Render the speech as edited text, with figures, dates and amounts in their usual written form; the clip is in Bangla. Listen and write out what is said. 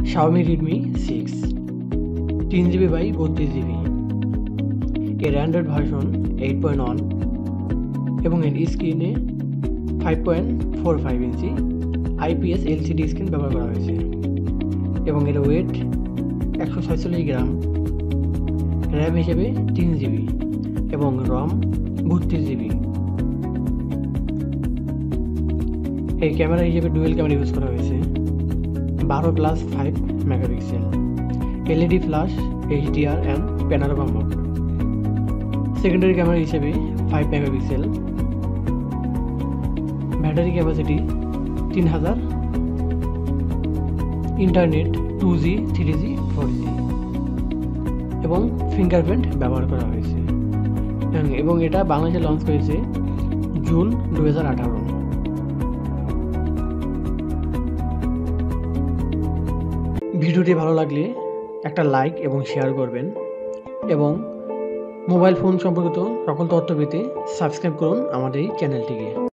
Xiaomi Redmi 6 3GB by 32GB এর অ্যান্ড্রয়েড ভার্সন 8.1 এবং এর স্ক্রিনে 5.45 ইঞ্চি IPS LCD স্ক্রিন ব্যবহার করা হয়েছে এবং এর ওয়েট 146 গ্রাম, র্যাম হিসেবে 3GB এবং রম 32GB। এই ক্যামেরা হিসেবে ডুয়েল ক্যামেরা ইউজ করা হয়েছে 12+5 megapixel, LED flash, HDR and panorama mode. Secondary camera হিসেবে 5 megapixel, battery capacity 3000, internet 2G 3G 4G এবং ফিঙ্গারপ্রিন্ট ব্যবহার করা হয়েছে এবং এটা বাংলাদেশে লঞ্চ করেছে জুন 2018। ভিডিওটি ভালো লাগলে একটা লাইক এবং শেয়ার করবেন এবং মোবাইল ফোন সম্পর্কিত সকল তথ্য পেতে সাবস্ক্রাইব করুন আমাদের এই চ্যানেলটিকে।